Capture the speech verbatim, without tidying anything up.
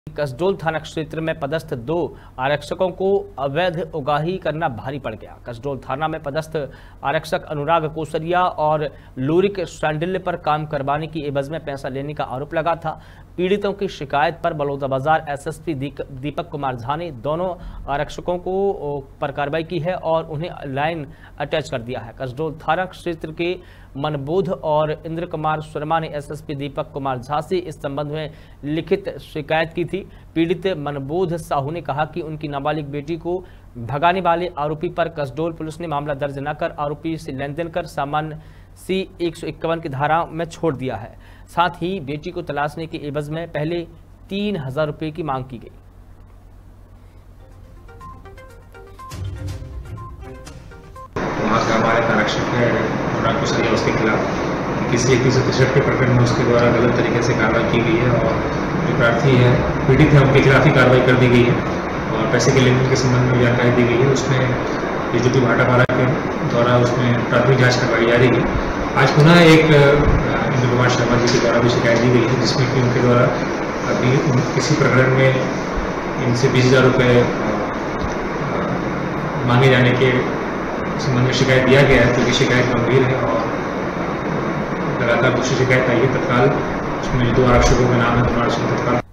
कसडोल थाना क्षेत्र में पदस्थ दो आरक्षकों को अवैध उगाही करना भारी पड़ गया। कसडोल थाना में पदस्थ आरक्षक अनुराग कोसरिया और लोरिक शांडिल्य पर काम करवाने की एवज में पैसा लेने का आरोप लगा था। पीड़ितों की शिकायत पर बलौदाबाजार एसएसपी दीपक कुमार झा ने दोनों आरक्षकों को पर कार्रवाई की है और उन्हें लाइन अटैच कर दिया है। कसडोल थाना क्षेत्र के मनबोध और इंद्र कुमार शर्मा ने एसएसपी दीपक कुमार झा से इस संबंध में लिखित शिकायत की थी। पीड़ित मनबोध साहू ने कहा कि उनकी नाबालिग बेटी को भगाने वाले आरोपी पर कसडोल पुलिस ने मामला दर्ज न कर आरोपी से लेन देन कर सामान्य सी एक सौ इक्यावन की धारा में छोड़ दिया है। साथ ही बेटी को तलाशने के एवज में पहले तीन हजार रुपये की मांग की गई। वहाँ से हमारे आरक्षक है अनुराग कोसरिया, उसके खिलाफ किसी एक सौ तिरसठ के प्रकरण में उसके द्वारा गलत तरीके से कार्रवाई की गई है और जो प्रार्थी है पीड़ित है उनके खिलाफ ही कार्रवाई कर दी गई है और पैसे के लेन के संबंध में जानकारी दी गई है। उसमें डीजीपी भाटापारा के द्वारा उसमें प्राथमिक जाँच करवाई जा रही है। आज पुनः एक इंद्र कुमार शर्मा जी के द्वारा भी शिकायत दी गई है जिसमें कि उनके द्वारा अभी किसी प्रकरण में इनसे बीस हजार रुपये मांगे जाने के संबंध में शिकायत दिया गया है, क्योंकि शिकायत गंभीर है और लगातार दूसरी शिकायत आई है। तत्काल उसमें दो आरक्षकों का नाम है, दोनों आरक्षकों तत्काल